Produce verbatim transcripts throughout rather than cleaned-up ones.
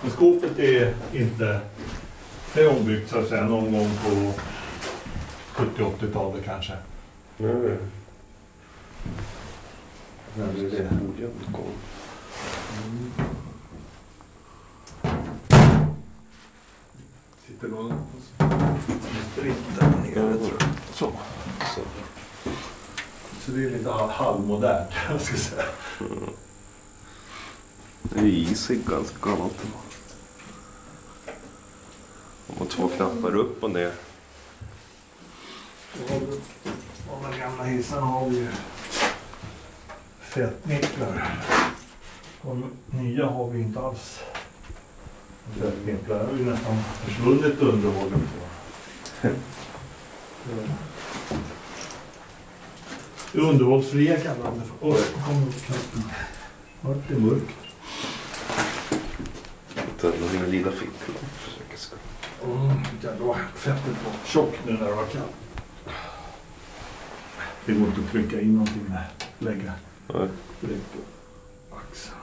Men skåpet är inte, det är ombyggt så att säga någon gång på sjuttio-åttiotalet kanske. Mm. När blir det? Ojämnt gång. Mm. Sitter någon spritt där nere, tror jag. Så. Så. Så det är lite halvmodernt, jag ska säga. Mm. Det är isig ganska gammalt. De har två knappar upp och ner. Och de gamla hissarna har vi ju fettnicklar. Och nya har vi inte alls. Fettnicklar har ju nästan försvunnit underhållet på. Underhållsfria kallar det för. Oj, kom upp knappen. Vart det mörkt. Den lilla lilla fickan. Försöker ska. Mm, jävla fettet var tjock nu när det var kallt. Det går inte att trycka in någonting med lägga. Nej. Direkt på axeln.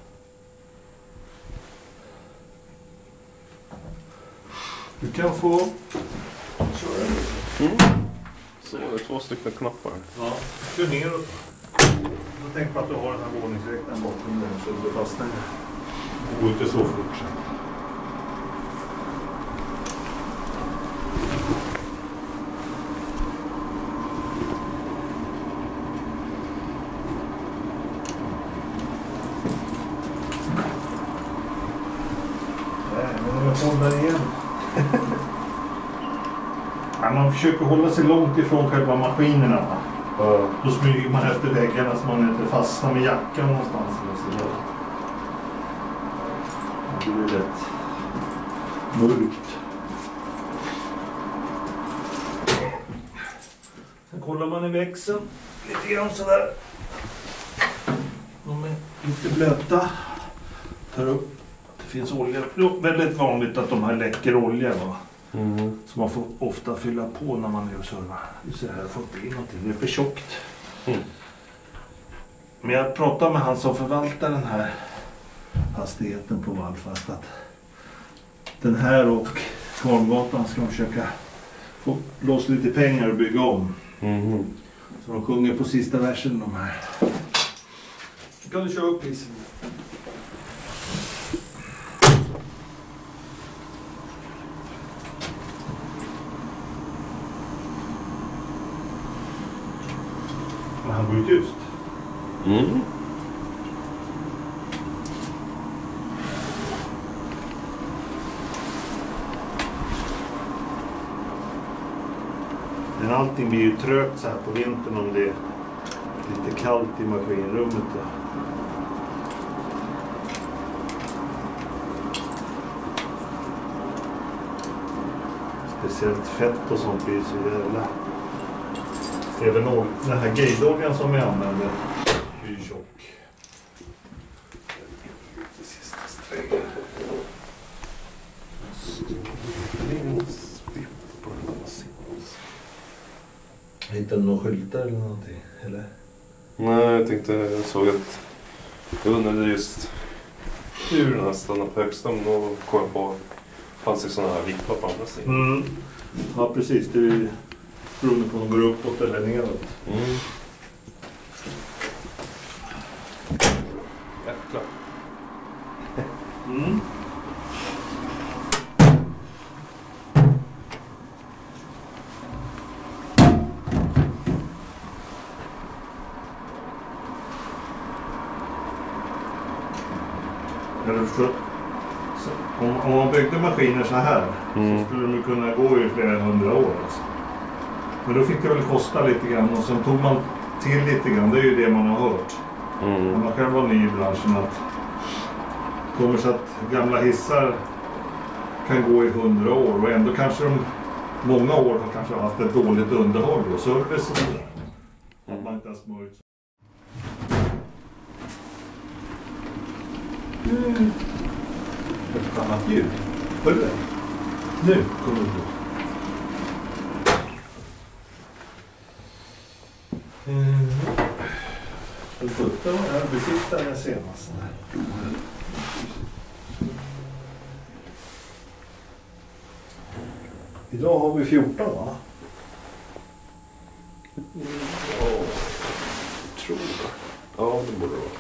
Du kan få köra. Mm. Så det är två stycken knappar. Ja, kör neråt. Jag tänker på att du har den här våningsräknaren bakom dig så du fastnar. Det går inte så fort sen. Hålla igen. Ja, man försöker hålla sig långt ifrån själva maskinerna. Va? Ja. Då smyger man efter väggarna så man inte fastnar med jackan någonstans. Eller så. Det blir rätt mörkt. Sen kollar man i växeln lite grann sådär. De är lite blöta. Tar upp. Det finns olja. Det är väldigt vanligt att de här läcker olja. Va? Mm. Så man får ofta fylla på när man är och servar. Du ser här, jag får inte in någonting. Det är för tjockt. Mm. Men jag pratade med han som förvaltar den här fastigheten på Vallfast. Att den här och Kvarngatan ska de försöka få loss lite pengar och bygga om. Mm. Så de sjunger på sista versen de här. Kan du köra upp isen? Men han går ju tyst. Mm. Men allting blir ju trögt så här på vintern om det är lite kallt i maskinrummet. Då. Speciellt fett och sånt blir så jävla... Även den här gaydoljan som vi använder är ju tjock. Sista strängen. Hittade du någon skyltar eller någonting? Eller? Nej, jag tänkte, jag såg att jag undrade just hur den här stannar på högsta, men då kom jag på fanns det sådana här vippar på andra sidan. Mm. Ja, precis. Det är beroende på om de går uppåt eller neråt. Mm. Jäklar. Mm. Eller förstår, så, om, om man byggde maskiner så här Mm. så skulle de kunna gå i flera hundra år. Alltså. Men då fick det väl kosta lite grann och sen tog man till lite grann. Det är ju det man har hört. Mm. När man själv var ny i branschen att det kommer så att gamla hissar kan gå i hundra år och ändå kanske de många år har kanske haft ett dåligt underhåll och service och sådär. Att man inte har smörjt. Mm. Ett annat ljud. Hör du det? Nu kommer det. Mm. Den sjutton var jag besiktade den senast. Idag har vi fjorton, va? Ja, jag tror det. Ja, det borde det vara.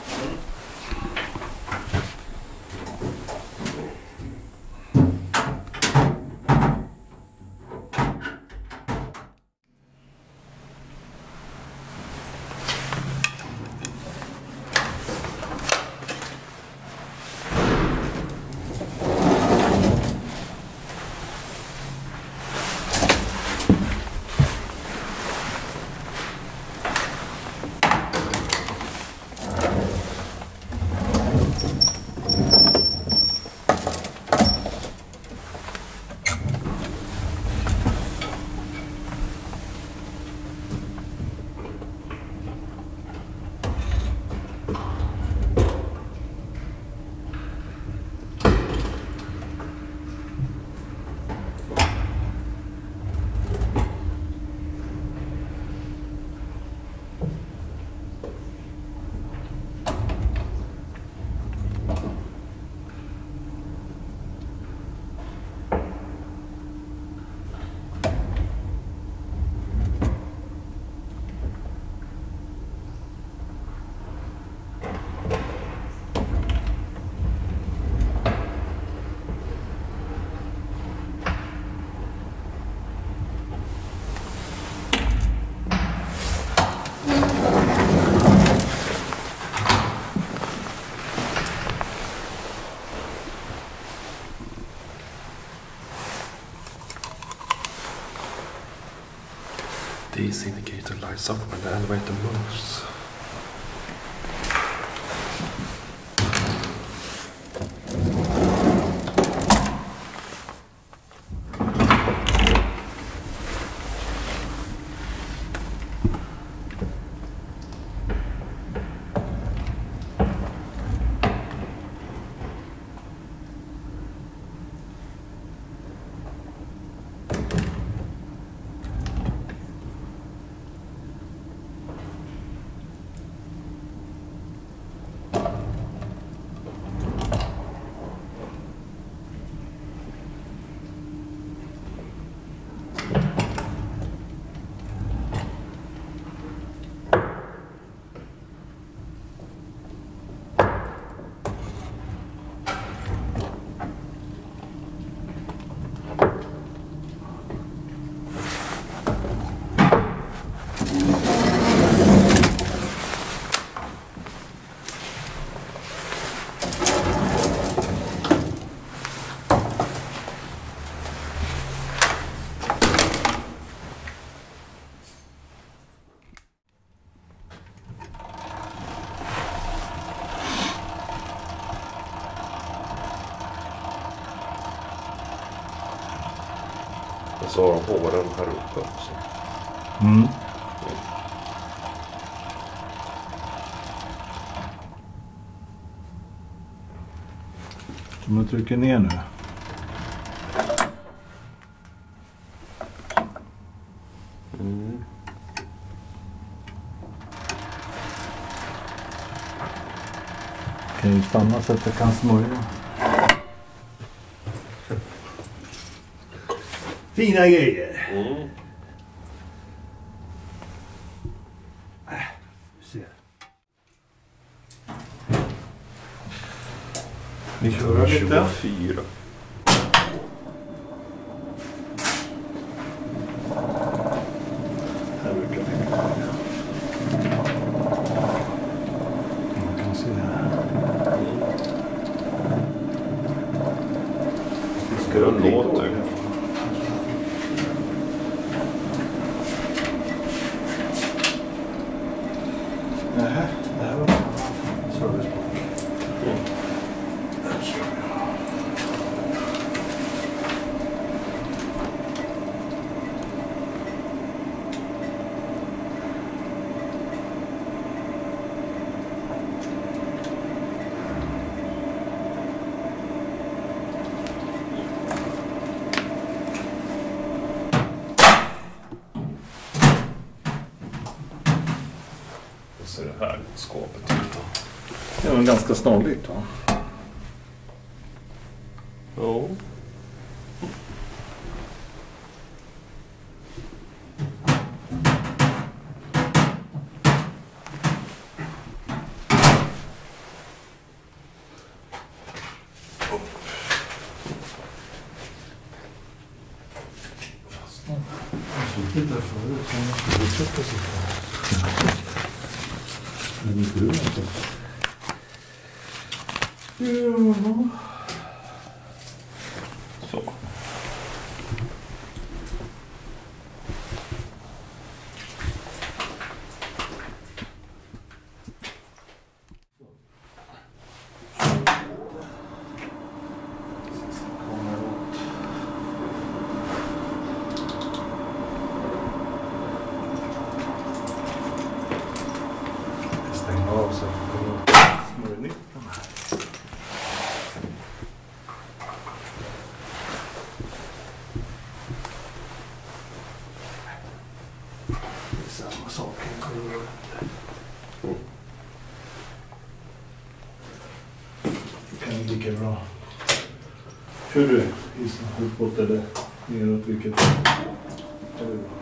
This indicator lights up when the elevator moves. Och så har de håren här uppe också. Mm. Om jag trycker ner nu. Mm. Kan ju stanna så att jag kan smörja. Fina grejer. Mm. Äh, du ser. Vi kör lite. tjugofyra. Här brukar vi. Man kan se här. Ska jag låta? Nähä, det här var servicepunkt. Mm. Där kör vi. Så är det här skåpet ut då. Det var ganska snarlikt, va? Ja. förut. Jag måste fortsätta sitta. Men inte du inte. Ja. Så. Stänga av så att det kommer smörjning på de här. Det är samma sak. Det kan ju lika bra. Kör du isen uppåt eller neråt, vilket är det bra.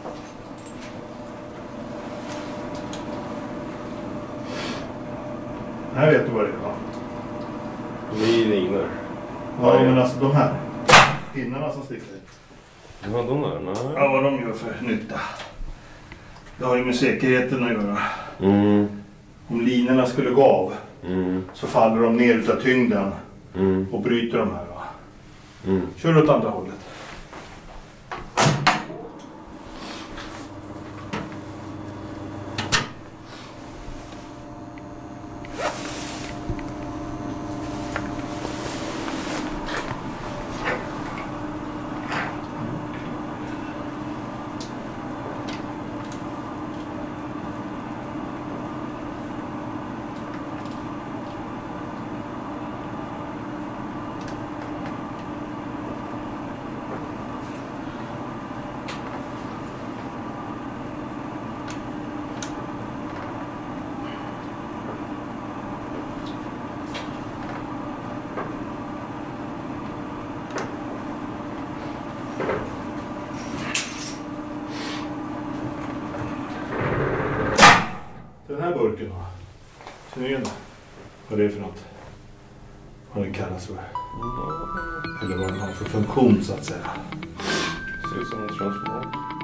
Här vet du vad det är, va? Linor. Ja, men alltså de här pinnarna som sticker. Ja, de där, nej. Ja, vad de gör för nytta. Det har ju med säkerheten att göra. Mm. Om linorna skulle gå av Mm. så faller de ner utav tyngden Mm. och bryter de här, va? Mm. Kör åt andra hållet. Den här burken då? Känner du igen det? Vad det är för något? Vad den kallas för? Eller vad den har för funktion så att säga. Ser ut som en transformator.